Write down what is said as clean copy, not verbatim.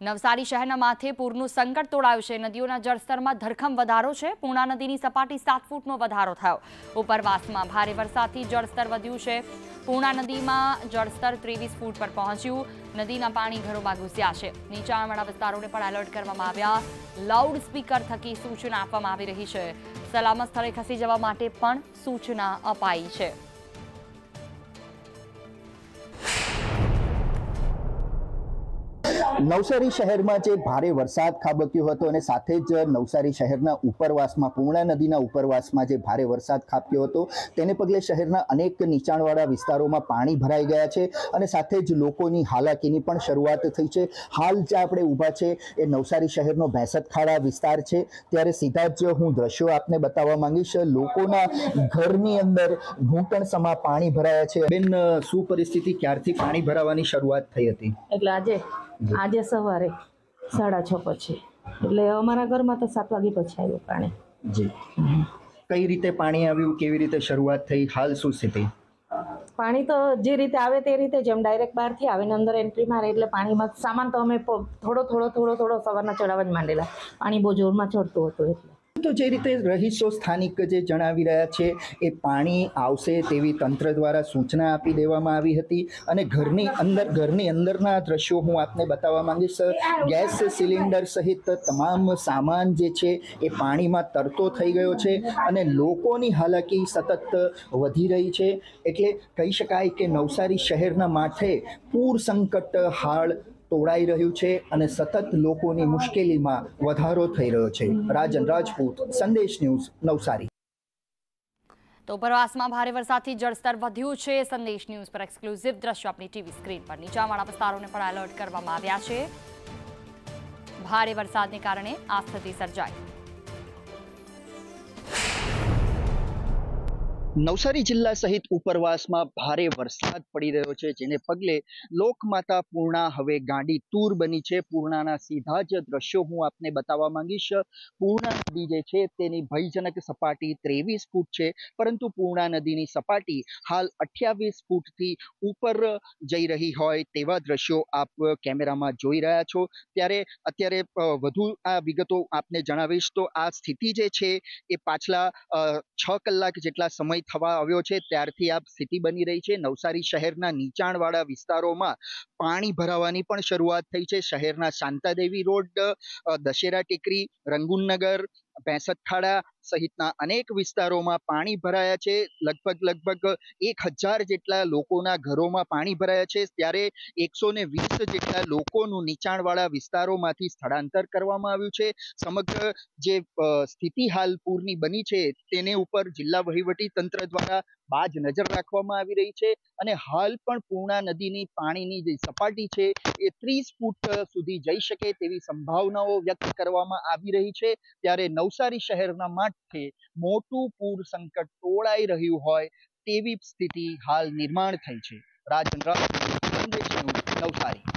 નવસારી શહેરના માથે પૂરનું સંકટ તોડાયું છે। નદીઓના જળસ્તરમાં ધરખમ વધારો છે। પૂર્ણા નદીની સપાટી 7 ફૂટનો વધારો થયો। ઉપરવાસમાં ભારે વરસાદથી જળસ્તર વધ્યું છે। પૂર્ણા નદીમાં જળસ્તર 23 ફૂટ પર પહોંચ્યું। નદીના પાણી ઘરોમાં ઘૂસ્યા છે। નીચાણવાળા વિસ્તારોને પણ એલર્ટ કરવામાં આવ્યા। લાઉડ સ્પીકર થકી સૂચના આપવામાં આવી રહી છે। સલામત સ્થળે ખસી જવા માટે પણ સૂચના અપાઈ છે। નવસારી શહેરમાં જે ભારે વરસાદ ખાબક્યો હતો અને સાથે જ નવસારી શહેરના ઉપરવાસમાં પૂર્ણા નદીના ઉપરવાસમાં જે ભારે વરસાદ ખાબક્યો હતો તેને પગલે શહેરના અનેક નીચાણવાળા વિસ્તારોમાં પાણી ભરાઈ ગયા છે અને સાથે જ લોકોની હાલાકીની પણ શરૂઆત થઈ છે। હાલ જે આપણે ઊભા છે એ નવસારી શહેરનો ભેંસતખાડા વિસ્તાર છે। ત્યારે સીધા જ હું દ્રશ્યો આપને બતાવવા માંગીશ। લોકોના ઘરની અંદર ઘૂંટણ સમા પાણી ભરાયા છે। બેન, શું પરિસ્થિતિ, ક્યારથી પાણી ભરાવાની શરૂઆત થઈ હતી? એટલે આજે સવારે 6:30 પછી, એટલે અમારા ઘરમાં તો 7 વાગે પછી આવ્યું પાણી। જી, કઈ રીતે પાણી આવ્યું, કેવી રીતે શરૂઆત થઈ, હાલ શું સ્થિતિ? પાણી તો જે રીતે આવે તે રીતે જ, એમ ડાયરેક્ટ બહારથી આવે ને અંદર એન્ટ્રી મારે એટલે પાણીમાં સામાન તો અમે થોડો સવારના ચડાવવા જ માંડેલા। પાણી બહુ જોરમાં ચડતું હતું એટલે તો જે રીતે રહીશો સ્થાનિક જે જણાવી રહ્યા છે એ પાણી આવશે તેવી તંત્ર દ્વારા સૂચના આપી દેવામાં આવી હતી અને ઘરની અંદરના દ્રશ્યો હું આપને બતાવવા માંગીશ। ગેસ સિલિન્ડર સહિત તમામ સામાન જે છે એ પાણીમાં તરતો થઈ ગયો છે અને લોકોની હાલાકી સતત વધી રહી છે। એટલે કહી શકાય કે નવસારી શહેરના માથે પૂર સંકટ હાલ તોડાઈ રહ્યું છે અને સતત લોકોની મુશ્કેલીમાં વધારો થઈ રહ્યો છે। રાજન રાજપૂત, સંદેશ ન્યૂઝ, નવસારી। તો ઉપરવાસમાં ભારે વરસાદથી જળસ્તર વધ્યું છે। સંદેશ ન્યૂઝ પર એક્સક્લુઝિવ દ્રશ્યો આપણી ટીવી સ્ક્રીન પર। નીચાણવાળા વિસ્તારોને પણ એલર્ટ કરવામાં આવ્યા છે। ભારે વરસાદને કારણે આ સ્થિતિ સર્જાઈ। નવસારી જિલ્લા સહિત ઉપરવાસમાં ભારે વરસાદ પડી રહ્યો છે, જેને પગલે લોકમાતા પૂર્ણા હવે ગાંડી તૂર બની છે। પૂર્ણાના સીધા જ દ્રશ્યો હું આપને બતાવવા માંગીશ। પૂર્ણા નદી જે છે તેની ભયજનક સપાટી 23 ફૂટ છે, પરંતુ પૂર્ણા નદીની સપાટી હાલ 28 ફૂટથી ઉપર જઈ રહી હોય તેવા દ્રશ્યો આપ કેમેરામાં જોઈ રહ્યા છો। ત્યારે અત્યારે વધુ આ વિગતો આપને જણાવીશ તો આ સ્થિતિ જે છે એ પાછલા 6 કલાક જેટલા સમય થવા આવ્યો છે ત્યારથી આ સ્થિતિ બની રહી છે। નવસારી શહેરના નીચાણવાળા વિસ્તારોમાં પાણી ભરાવાની પણ શરૂઆત થઈ છે। શહેરના શાંતાદેવી રોડ, દશેરા ટેકરી, રંગુનનગર, ભેંસતખાડા સહિતના અનેક વિસ્તારોમાં પાણી ભરાયા છે। લગભગ 1000 જેટલા લોકોના ઘરોમાં પાણી ભરાયા છે, ત્યારે 120 જેટલા લોકોનું નીચાણવાળા વિસ્તારોમાંથી સ્થળાંતર કરવામાં આવ્યું છે। સમગ્ર જે સ્થિતિ હાલ પૂરની બની છે તેને ઉપર જિલ્લા વહીવટી તંત્ર દ્વારા બાજ નજર રાખવામાં આવી રહી છે અને હાલ પણ પૂર્ણા નદીની પાણીની જે સપાટી છે એ 30 ફૂટ સુધી જઈ શકે તેવી સંભાવનાઓ વ્યક્ત કરવામાં આવી રહી છે। ત્યારે નવસારી શહેરના માથે મોટું પૂર સંકટ તોડાઈ રહ્યું હોય તેવી સ્થિતિ હાલ નિર્માણ થઈ છે। રાજન રાજપૂત, સંદેશ ન્યૂઝ, નવસારી।